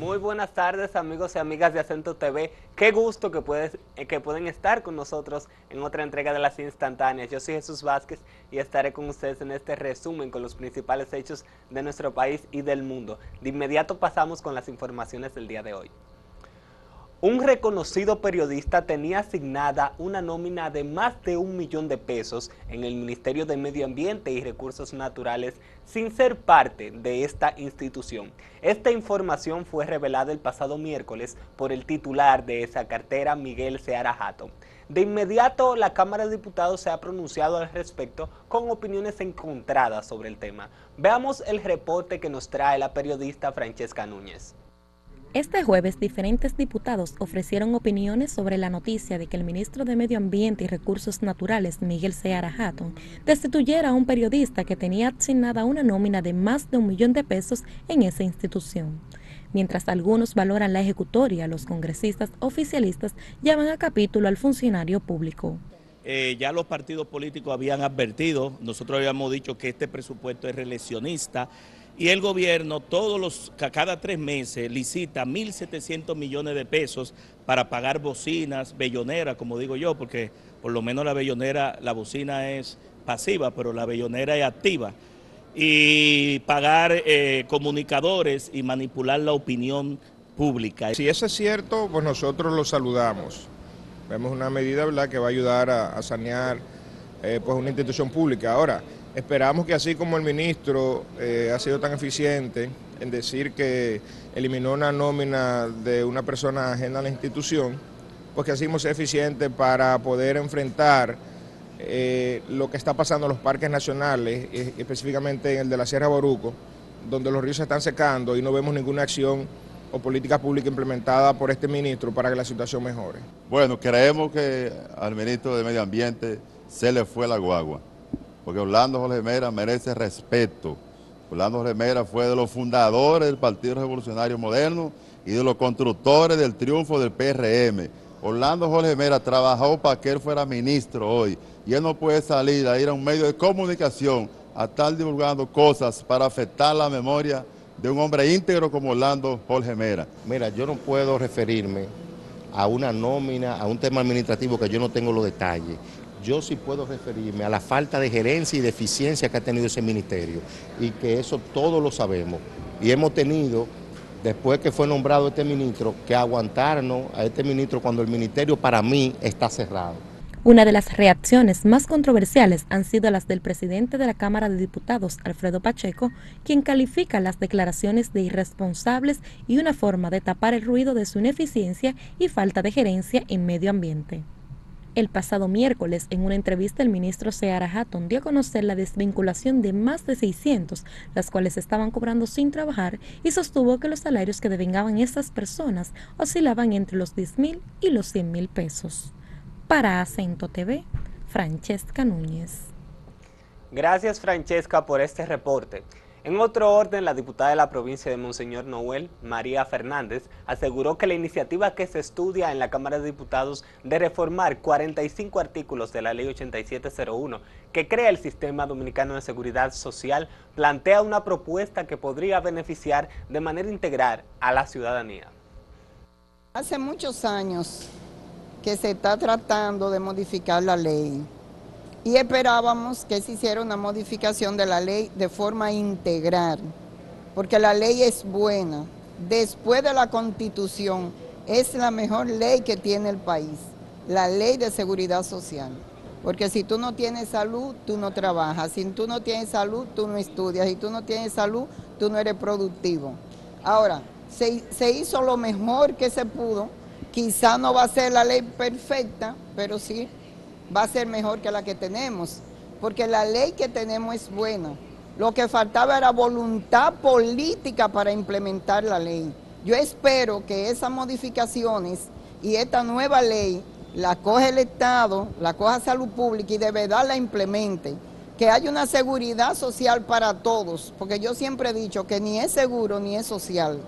Muy buenas tardes, amigos y amigas de Acento TV. Qué gusto que pueden estar con nosotros en otra entrega de Las Instantáneas. Yo soy Jesús Vázquez y estaré con ustedes en este resumen con los principales hechos de nuestro país y del mundo. De inmediato pasamos con las informaciones del día de hoy. Un reconocido periodista tenía asignada una nómina de más de 1 millón de pesos en el Ministerio de Medio Ambiente y Recursos Naturales sin ser parte de esta institución. Esta información fue revelada el pasado miércoles por el titular de esa cartera, Miguel Seara Hatton. De inmediato, la Cámara de Diputados se ha pronunciado al respecto con opiniones encontradas sobre el tema. Veamos el reporte que nos trae la periodista Francesca Núñez. Este jueves, diferentes diputados ofrecieron opiniones sobre la noticia de que el ministro de Medio Ambiente y Recursos Naturales, Miguel Seara Hatton, destituyera a un periodista que tenía asignada una nómina de más de 1 millón de pesos en esa institución. Mientras algunos valoran la ejecutoria, los congresistas oficialistas llaman a capítulo al funcionario público. Ya los partidos políticos habían advertido, nosotros habíamos dicho que este presupuesto es reeleccionista, y el gobierno cada 3 meses licita 1.700 millones de pesos para pagar bocinas, belloneras, como digo yo, porque por lo menos la bellonera, la bocina es pasiva, pero la bellonera es activa, y pagar comunicadores y manipular la opinión pública. Si eso es cierto, pues nosotros lo saludamos. Vemos una medida, ¿verdad?, que va a ayudar a sanear pues una institución pública. Ahora, esperamos que así como el ministro ha sido tan eficiente en decir que eliminó una nómina de una persona ajena a la institución, pues que así sea eficiente para poder enfrentar lo que está pasando en los parques nacionales, específicamente en el de la Sierra Boruco, donde los ríos se están secando y no vemos ninguna acción o política pública implementada por este ministro para que la situación mejore. Bueno, creemos que al ministro de Medio Ambiente se le fue la guagua, porque Orlando Jorge Mera merece respeto. Orlando Jorge Mera fue de los fundadores del Partido Revolucionario Moderno y de los constructores del triunfo del PRM. Orlando Jorge Mera trabajó para que él fuera ministro hoy, y él no puede salir a ir a un medio de comunicación a estar divulgando cosas para afectar la memoria de un hombre íntegro como Orlando Jorge Mera. Mira, yo no puedo referirme a una nómina, a un tema administrativo que yo no tengo los detalles. Yo sí puedo referirme a la falta de gerencia y de eficiencia que ha tenido ese ministerio, y que eso todos lo sabemos. Y hemos tenido, después que fue nombrado este ministro, que aguantarnos a este ministro cuando el ministerio para mí está cerrado. Una de las reacciones más controversiales han sido las del presidente de la Cámara de Diputados, Alfredo Pacheco, quien califica las declaraciones de irresponsables y una forma de tapar el ruido de su ineficiencia y falta de gerencia en medio ambiente. El pasado miércoles, en una entrevista, el ministro Seara Hatton dio a conocer la desvinculación de más de 600, las cuales estaban cobrando sin trabajar, y sostuvo que los salarios que devengaban estas personas oscilaban entre los 10.000 y los 100.000 pesos. Para Acento TV, Francesca Núñez. Gracias, Francesca, por este reporte. En otro orden, la diputada de la provincia de Monseñor Noel, María Fernández, aseguró que la iniciativa que se estudia en la Cámara de Diputados de reformar 45 artículos de la Ley 8701, que crea el Sistema Dominicano de Seguridad Social, plantea una propuesta que podría beneficiar de manera integral a la ciudadanía. Hace muchos años que se está tratando de modificar la ley, y esperábamos que se hiciera una modificación de la ley de forma integral, porque la ley es buena. Después de la Constitución, es la mejor ley que tiene el país, la ley de seguridad social. Porque si tú no tienes salud, tú no trabajas. Si tú no tienes salud, tú no estudias. Si tú no tienes salud, tú no eres productivo. Ahora, se hizo lo mejor que se pudo. Quizá no va a ser la ley perfecta, pero sí va a ser mejor que la que tenemos, porque la ley que tenemos es buena. Lo que faltaba era voluntad política para implementar la ley. Yo espero que esas modificaciones y esta nueva ley la coge el Estado, la coja Salud Pública y de verdad la implemente. Que haya una seguridad social para todos, porque yo siempre he dicho que ni es seguro ni es social.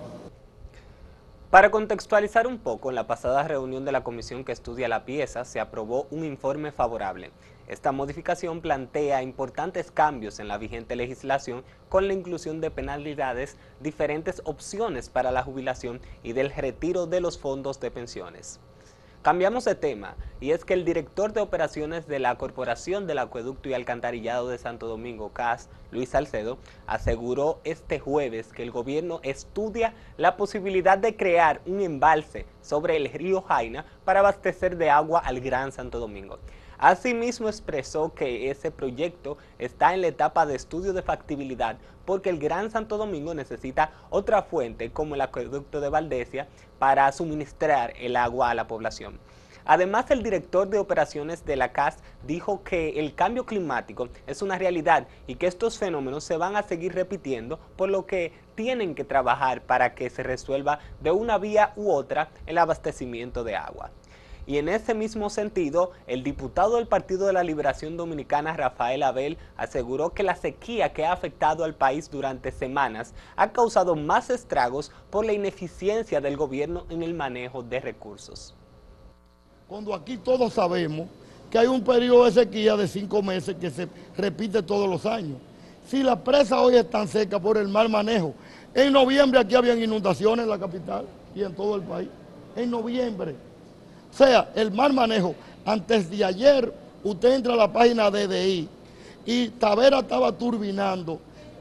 Para contextualizar un poco, en la pasada reunión de la comisión que estudia la pieza se aprobó un informe favorable. Esta modificación plantea importantes cambios en la vigente legislación con la inclusión de penalidades, diferentes opciones para la jubilación y del retiro de los fondos de pensiones. Cambiamos de tema, y es que el director de operaciones de la Corporación del Acueducto y Alcantarillado de Santo Domingo, CAS, Luis Salcedo, aseguró este jueves que el gobierno estudia la posibilidad de crear un embalse sobre el río Jaina para abastecer de agua al Gran Santo Domingo. Asimismo expresó que ese proyecto está en la etapa de estudio de factibilidad porque el Gran Santo Domingo necesita otra fuente como el acueducto de Valdesia para suministrar el agua a la población. Además, el director de operaciones de la CAS dijo que el cambio climático es una realidad y que estos fenómenos se van a seguir repitiendo, por lo que tienen que trabajar para que se resuelva de una vía u otra el abastecimiento de agua. Y en ese mismo sentido, el diputado del Partido de la Liberación Dominicana, Rafael Abel, aseguró que la sequía que ha afectado al país durante semanas ha causado más estragos por la ineficiencia del gobierno en el manejo de recursos. Cuando aquí todos sabemos que hay un periodo de sequía de 5 meses que se repite todos los años. Si las presas hoy están secas por el mal manejo, en noviembre aquí habían inundaciones en la capital y en todo el país, en noviembre. O sea, el mal manejo. Antes de ayer, usted entra a la página de DI y Tavera estaba turbinando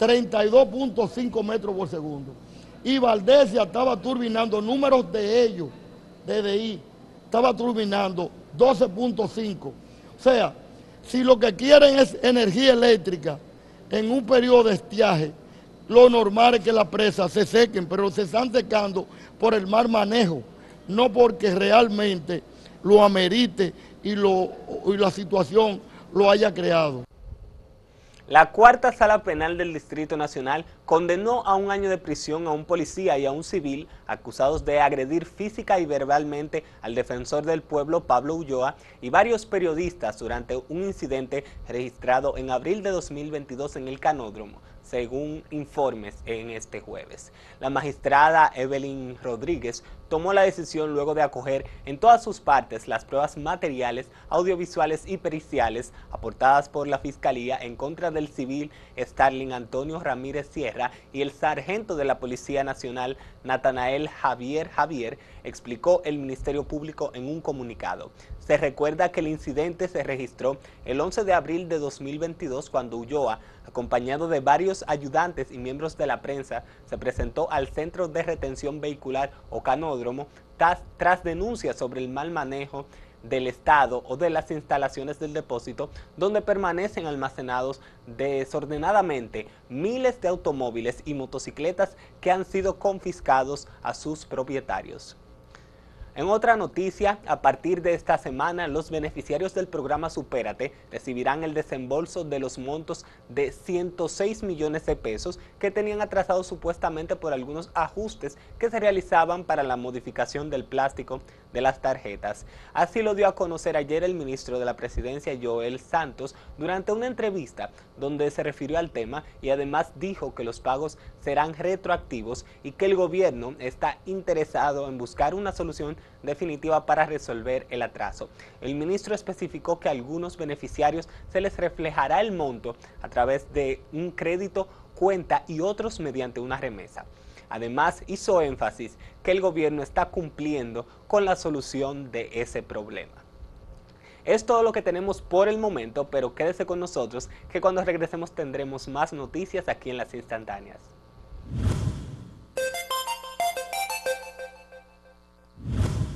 32.5 metros por segundo. Y Valdesia estaba turbinando, números de ellos, de DI, estaba turbinando 12.5. O sea, si lo que quieren es energía eléctrica en un periodo de estiaje, lo normal es que las presas se sequen, pero se están secando por el mal manejo, no porque realmente lo amerite y la situación lo haya creado. La Cuarta Sala Penal del Distrito Nacional condenó a 1 año de prisión a un policía y a un civil acusados de agredir física y verbalmente al defensor del pueblo Pablo Ulloa y varios periodistas durante un incidente registrado en abril de 2022 en el Canódromo, según informes en este jueves. La magistrada Evelyn Rodríguez tomó la decisión luego de acoger en todas sus partes las pruebas materiales, audiovisuales y periciales aportadas por la Fiscalía en contra del civil Starling Antonio Ramírez Sierra y el sargento de la Policía Nacional Natanael Javier, explicó el Ministerio Público en un comunicado. Se recuerda que el incidente se registró el 11 de abril de 2022 cuando Ulloa, acompañado de varios ayudantes y miembros de la prensa, se presentó al Centro de Retención Vehicular o Canódromo tras denuncias sobre el mal manejo del Estado o de las instalaciones del depósito, donde permanecen almacenados desordenadamente miles de automóviles y motocicletas que han sido confiscados a sus propietarios. En otra noticia, a partir de esta semana, los beneficiarios del programa Supérate recibirán el desembolso de los montos de 106 millones de pesos que tenían atrasados supuestamente por algunos ajustes que se realizaban para la modificación del plástico de las tarjetas. Así lo dio a conocer ayer el ministro de la Presidencia, Joel Santos, durante una entrevista donde se refirió al tema y además dijo que los pagos serán retroactivos y que el gobierno está interesado en buscar una solución definitiva para resolver el atraso. El ministro especificó que a algunos beneficiarios se les reflejará el monto a través de un crédito cuenta y otros mediante una remesa. Además, hizo énfasis que el gobierno está cumpliendo con la solución de ese problema. Es todo lo que tenemos por el momento, pero quédese con nosotros que cuando regresemos tendremos más noticias aquí en Las Instantáneas.